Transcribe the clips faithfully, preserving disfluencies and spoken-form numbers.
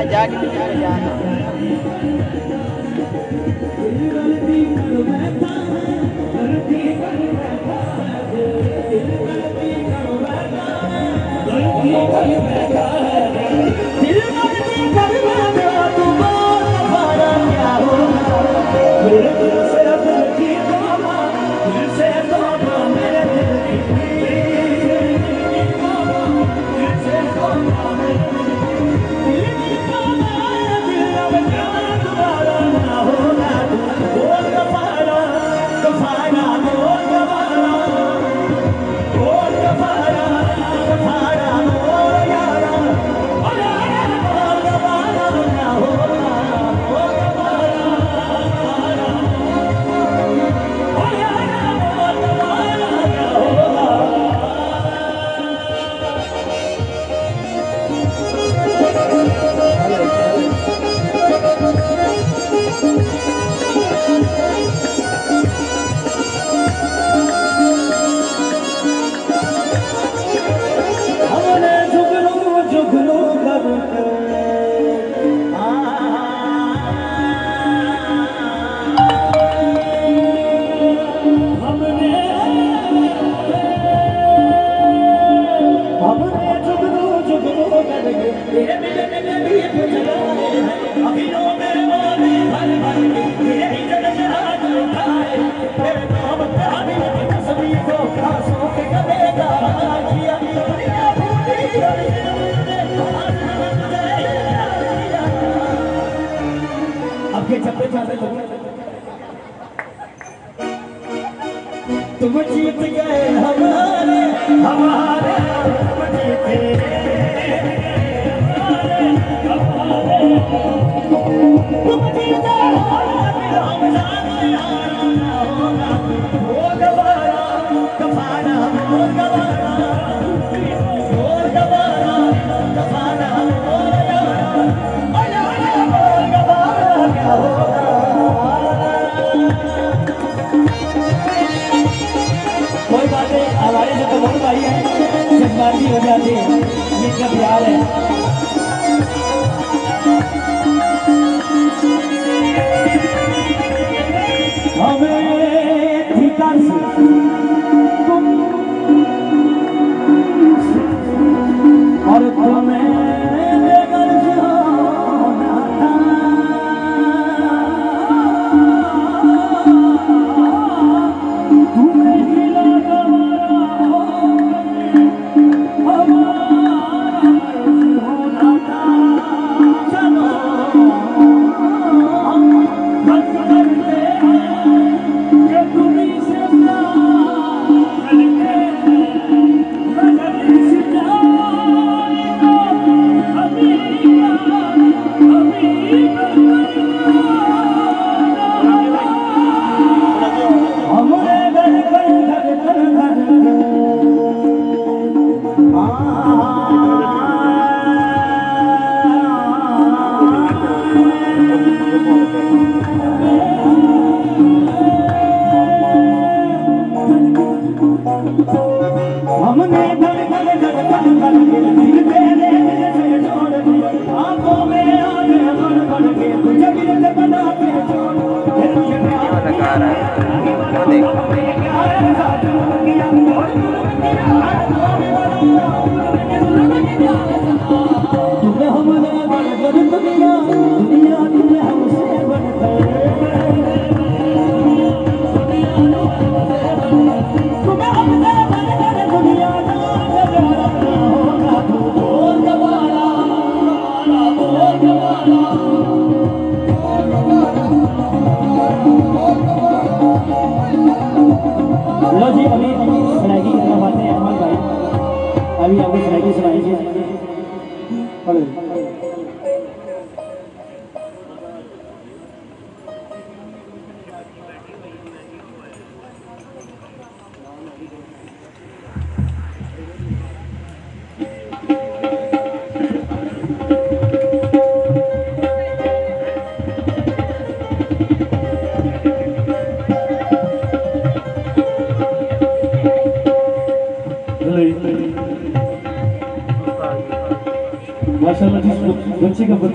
जाके निकल जाना। तुम जीत गए हमारे हमारे तुम जीते तुम जीते हम जाने हो गवारा कफाना हो गवारा हो गवारा कफाना हो गवारा क्या होगा। कोई बात नहीं, हमारे से तो बहुत भाई है, जज्बाती हो जाती है, ये क्या प्यार है। हमें ठिकान से तुम और तुम्हें बेगर्ज होना था, तुम्हें ही लगा हमने धड़कन धड़कन धड़कन दिल तेरे से जोड़ दिया, आंखों में आंखें भर भर के तुझे गिरते बना के छोड़ तुम्हें हमने बढ़कर दुनिया दुनिया तुम्हें हमसे बढ़कर तुम्हें हमसे बढ़कर दुनिया लो जी, अभी सराइकी की तरफ आते हैं अहमद भाई, अभी आपको सराइकी सुनाएंगे।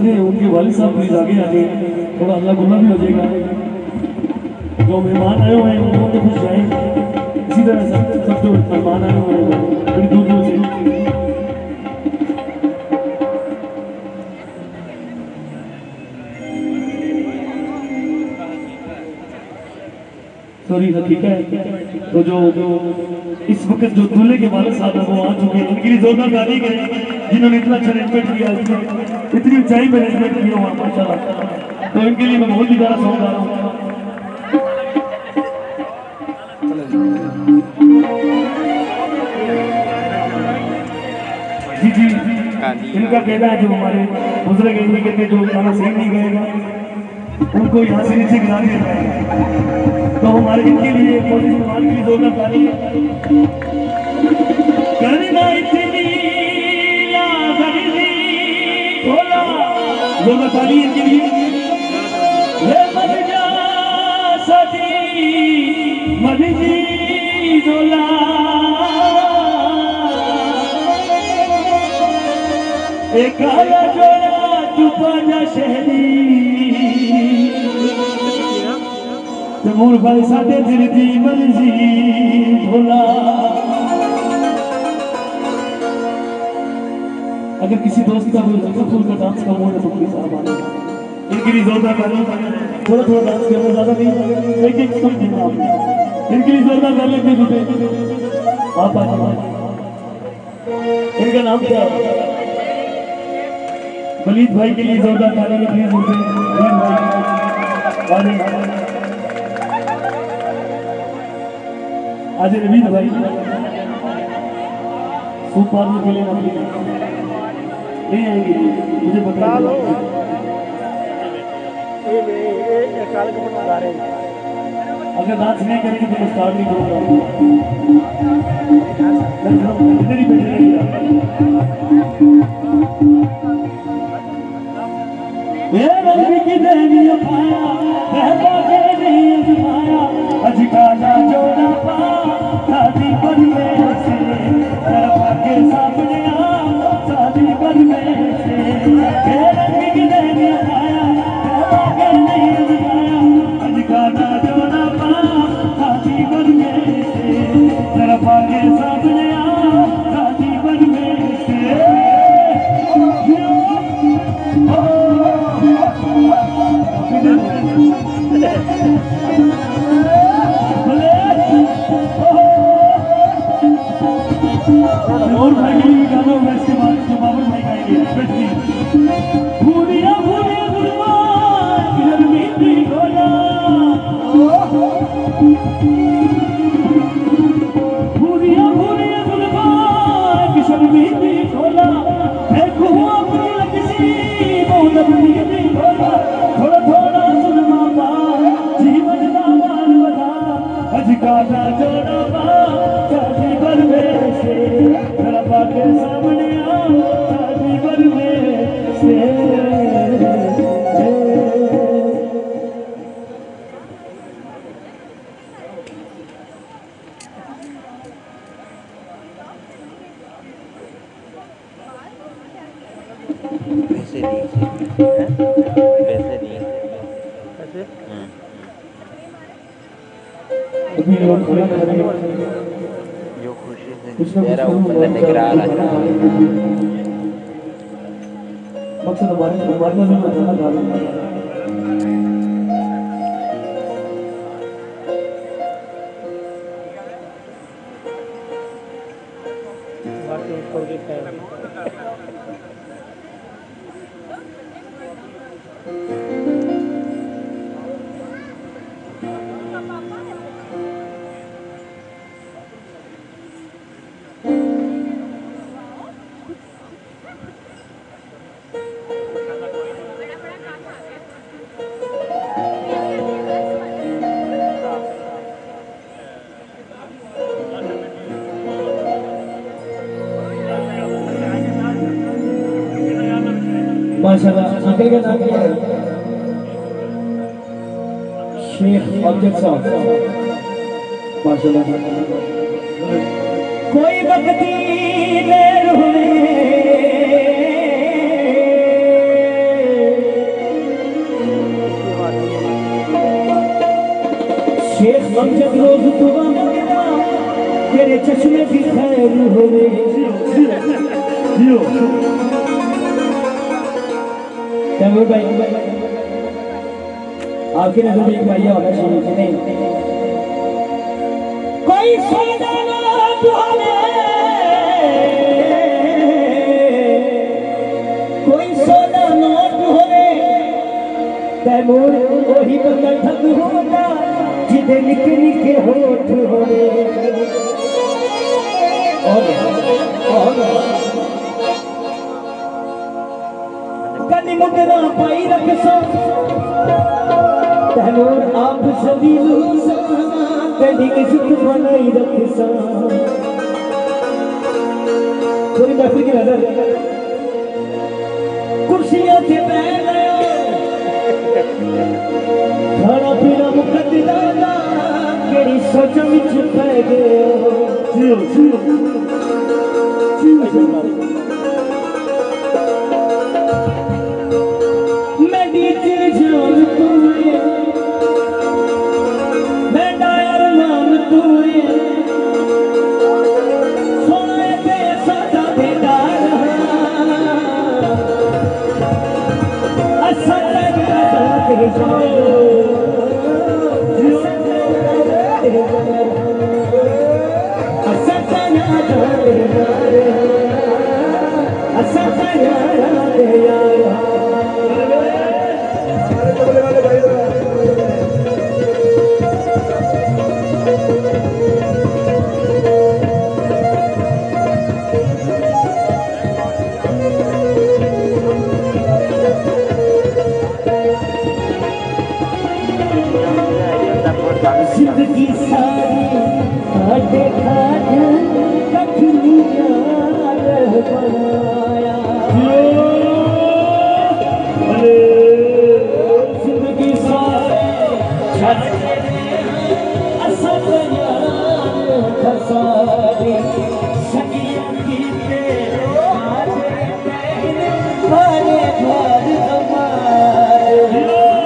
अपने उनके वालिद साहब प्लीज आगे आगे, थोड़ा अल्लाह गुल्ला भी हो जाएगा। जो मेहमान आए हुए हैं वो तो खुश जाए, इसी तरह सब सब जो मेहमान आए हुए हैं बड़ी दूर दूर से। सॉरी ठीक है। तो जो जो इस वक्त जो दूल्हे के वालिद साहब हैं वो आ चुके हैं, इनके लिए जोरदार ताली करें जिन्होंने इतना अच्छा अरेंजमेंट किया, इतनी ऊंचाई में अरेंजमेंट किया हुआ माशाल्लाह। तो इनके लिए मैं बहुत ही ज़्यादा सॉन्ग गा रहा हूँ। जी जी इनका कहना है जो हमारे बुजुर्ग इनके कहते जो गाना सही नहीं गाएगा उनको यहाँ से नीचे गिरा दिया जाएगा। तो हमारे इनके लिए कोशिश के लिए जोरदार ताली करना इतनी बोला जोरदार ताली इनके लिए। ये मर जा सदी मर जी डोला एक काला जोड़ा चुपा शहरी तमूर भाई साथे दिल दी मर्जी भोला। अगर किसी दोस्त का कोई हल्का फुल्का डांस का मूड है तो प्लीज आप आना, इनके लिए जोरदार ताली। थोड़ा थोड़ा डांस करना, ज्यादा नहीं, एक एक सब देना आप। इनके लिए जोरदार ताली अपने जुटे आप आ। इनका नाम क्या है? वलीद भाई के लिए जोरदार ताली में प्लीज उठे। वलीद भाई आज रवीद भाई सुपार के लिए नहीं आएंगे, मुझे बता लो। अगर डांस नहीं करेंगे तो मैं स्टार्ट नहीं करूँगा। इधर ही बैठे रहिए। ये रंग की देवी पाया रहता के नहीं अजमाया अजकाला जोड़ा पा शादी पर में से तरफा के सामने आ शादी पर में से। ये रंग की देवी पाया रहता के नहीं अजमाया अजकाला जोड़ा पा शादी पर में से तरफा के सामने आ शादी पर में से। और भाई के लिए गाना होगा इसके बाद जो बाबर भाई गाएंगे स्पेशली। भूलिया भूलिया गुलमान गर्मी की गोला भूलिया भूलिया गुलमान शर्मी की गोला देखो अपनी लक्ष्मी बहुत अपनी की गोला थोड़ा थोड़ा सुनमा पा जीवन का मान बना अजकाला जोड़ा पा शादी पर में से तरफा के सामने आओ शादी पर में से। पैसे दिए पैसे दिए पैसे जो खुशी से तेरा ऊपर से निकल आ रहा है मकसद हमारे हमारे में बताना था। बाकी ऊपर के माशाल्लाह। अंकल का नाम क्या है? शेख अब्दुल साहब माशाल्लाह। कोई बकती देर हुई अमजद रोज दुआ मंगदा तेरे चश्मे की खैर होवे जियो तैमूर भाई आपके नजर में एक भैया होना चाहिए कि नहीं कोई सोना ना तुहरे कोई सोना नोट होवे तैमूर वही बंदा ठग होगा जिदे निके निके होठ होवे कनी मुकरा पाई रख सो तैमूर आप सभी कनी इज्जत बनाई रख सा थोड़ी महफिल की नजर कुर्सियों से बैठ खाना पीना मुकद्दरा दा केड़ी सोच विच पै गए जियो जियो जियो मैं दीते जान तू मैं डायर मान तू सोने पे सादा बेदार असा तेरे जिंदगी सारी खाटे खाटे कखनी यार बनाया जिंदगी सारी खाटे असद यार खसारी सखियों की तेरे बारे बार हमारे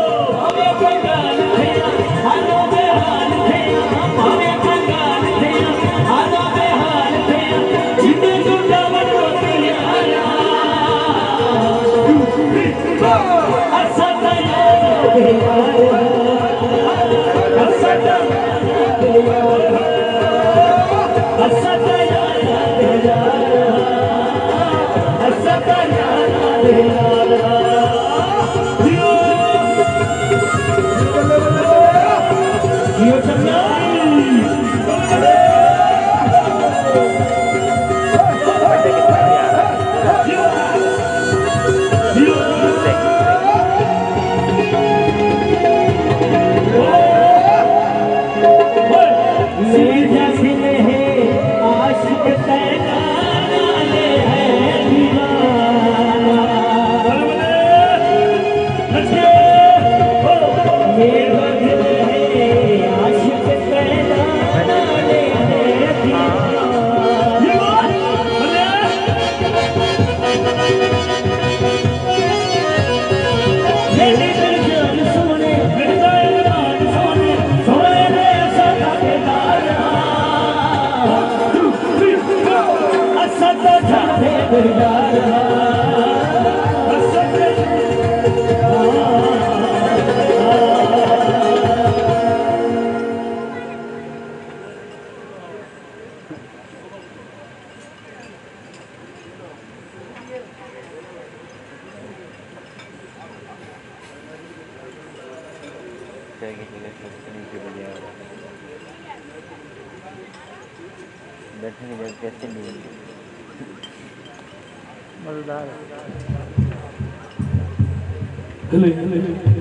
बैठने की जगह कैसे नहीं मजेदार है।